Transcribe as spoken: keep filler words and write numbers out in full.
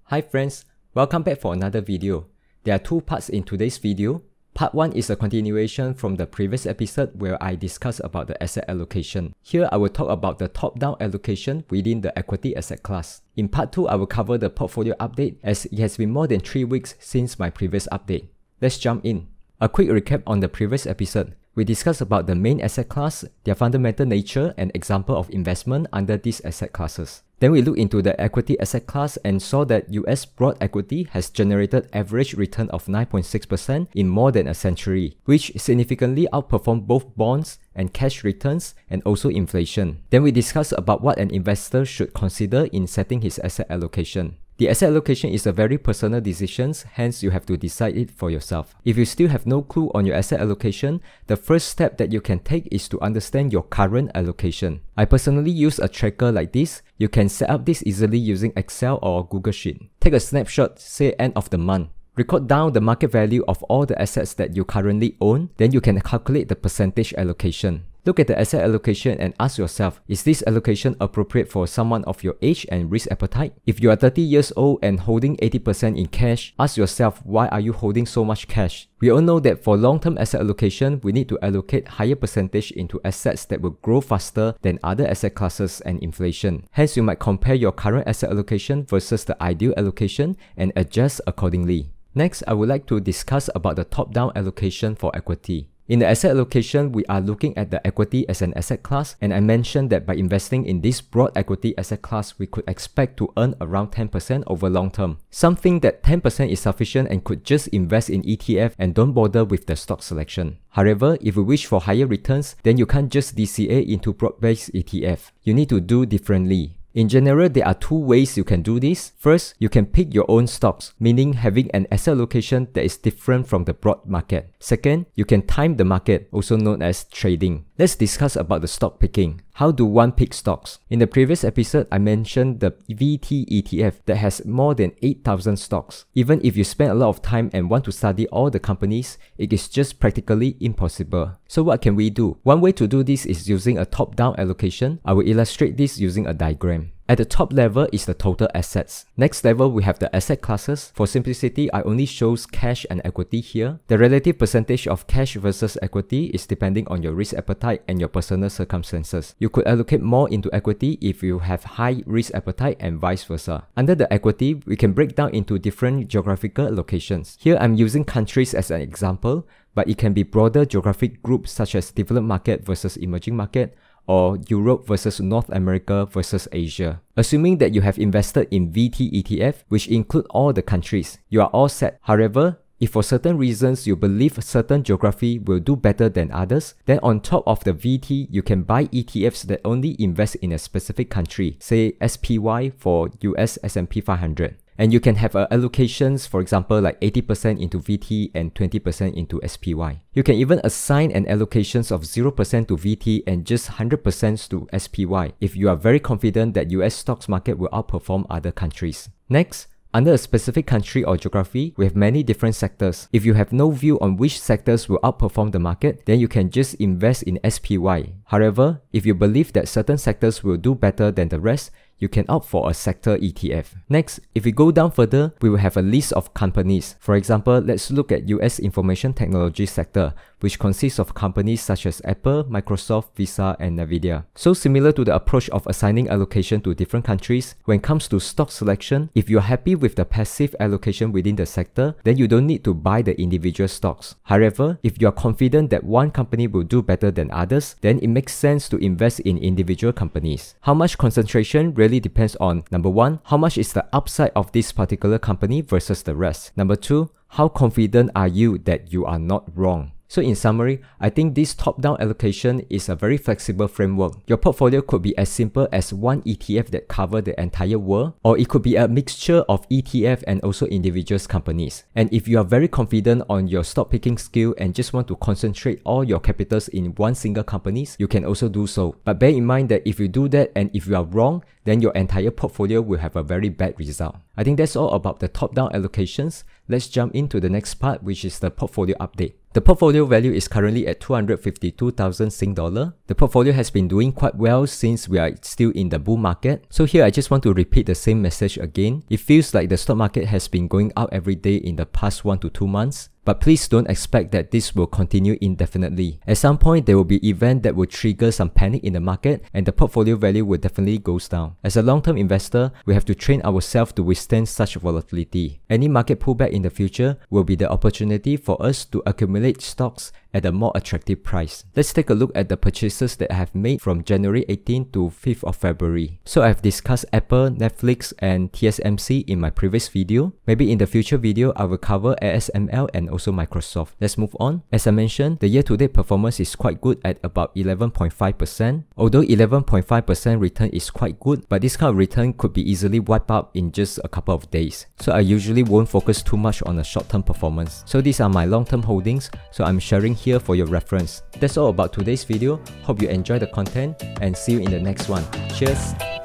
Hi friends, welcome back for another video. There are two parts in today's video. Part one is a continuation from the previous episode where I discussed about the asset allocation. Here I will talk about the top-down allocation within the equity asset class. In part two, I will cover the portfolio update as it has been more than three weeks since my previous update. Let's jump in. A quick recap on the previous episode. We discussed about the main asset class, their fundamental nature and example of investment under these asset classes. Then we looked into the equity asset class and saw that U S broad equity has generated average return of nine point six percent in more than a century, which significantly outperformed both bonds and cash returns and also inflation. Then we discussed about what an investor should consider in setting his asset allocation. The asset allocation is a very personal decision, hence you have to decide it for yourself. If you still have no clue on your asset allocation, the first step that you can take is to understand your current allocation. I personally use a tracker like this. You can set up this easily using Excel or Google Sheet. Take a snapshot, say end of the month. Record down the market value of all the assets that you currently own, then you can calculate the percentage allocation. Look at the asset allocation and ask yourself, is this allocation appropriate for someone of your age and risk appetite? If you are thirty years old and holding eighty percent in cash, ask yourself, why are you holding so much cash? We all know that for long-term asset allocation, we need to allocate higher percentage into assets that will grow faster than other asset classes and inflation. Hence, you might compare your current asset allocation versus the ideal allocation and adjust accordingly. Next, I would like to discuss about the top-down allocation for equity. In the asset allocation, we are looking at the equity as an asset class, and I mentioned that by investing in this broad equity asset class, we could expect to earn around ten percent over long term. Some think that ten percent is sufficient and could just invest in E T F and don't bother with the stock selection. However, if you wish for higher returns, then you can't just D C A into broad-based E T F. You need to do differently. In general, there are two ways you can do this. First, you can pick your own stocks, meaning having an asset allocation that is different from the broad market. Second, you can time the market, also known as trading. Let's discuss about the stock picking. How do one pick stocks? In the previous episode, I mentioned the V T E T F that has more than eight thousand stocks. Even if you spend a lot of time and want to study all the companies, it is just practically impossible. So what can we do? One way to do this is using a top-down allocation. I will illustrate this using a diagram. At the top level is the total assets. Next level, we have the asset classes. For simplicity, I only shows cash and equity here. The relative percentage of cash versus equity is depending on your risk appetite and your personal circumstances. You could allocate more into equity if you have high risk appetite and vice versa. Under the equity, we can break down into different geographical locations. Here, I'm using countries as an example, but it can be broader geographic groups such as developed market versus emerging market, or Europe versus North America versus Asia. Assuming that you have invested in V T E T F, which include all the countries, you are all set. However, if for certain reasons you believe certain geography will do better than others, then on top of the V T, you can buy E T Fs that only invest in a specific country, say S P Y for U S S and P five hundred. And you can have uh, allocations, for example, like eighty percent into V T and twenty percent into S P Y. You can even assign an allocations of zero percent to V T and just one hundred percent to S P Y if you are very confident that U S stocks market will outperform other countries. Next, under a specific country or geography, we have many different sectors. If you have no view on which sectors will outperform the market, then you can just invest in S P Y. However, if you believe that certain sectors will do better than the rest, you can opt for a sector E T F. Next, if we go down further, we will have a list of companies. For example, let's look at U S information technology sector, which consists of companies such as Apple, Microsoft, Visa, and Nvidia. So similar to the approach of assigning allocation to different countries, when it comes to stock selection, if you're happy with the passive allocation within the sector, then you don't need to buy the individual stocks. However, if you are confident that one company will do better than others, then it makes sense to invest in individual companies. How much concentration really depends on, number one, how much is the upside of this particular company versus the rest. Number two, how confident are you that you are not wrong? So in summary, I think this top-down allocation is a very flexible framework. Your portfolio could be as simple as one E T F that covers the entire world, or it could be a mixture of E T F and also individual companies. And if you are very confident on your stock picking skill and just want to concentrate all your capitals in one single company, you can also do so. But bear in mind that if you do that and if you are wrong, then your entire portfolio will have a very bad result. I think that's all about the top-down allocations. Let's jump into the next part, which is the portfolio update. The portfolio value is currently at two hundred fifty-two thousand Sing dollar. The portfolio has been doing quite well since we are still in the bull market. So here I just want to repeat the same message again. It feels like the stock market has been going up every day in the past one to two months. But please don't expect that this will continue indefinitely. At some point, there will be events that will trigger some panic in the market and the portfolio value will definitely go down. As a long-term investor, we have to train ourselves to withstand such volatility. Any market pullback in the future will be the opportunity for us to accumulate stocks at a more attractive price. Let's take a look at the purchases that I have made from January eighteenth to fifth of February. So I've discussed Apple, Netflix, and T S M C in my previous video. Maybe in the future video, I will cover A S M L and also Microsoft. Let's move on. As I mentioned, the year-to-date performance is quite good at about eleven point five percent. Although eleven point five percent return is quite good, but this kind of return could be easily wiped out in just a couple of days. So I usually won't focus too much on a short-term performance. So these are my long-term holdings, so I'm sharing here for your reference. That's all about today's video. Hope you enjoy the content and see you in the next one. Cheers!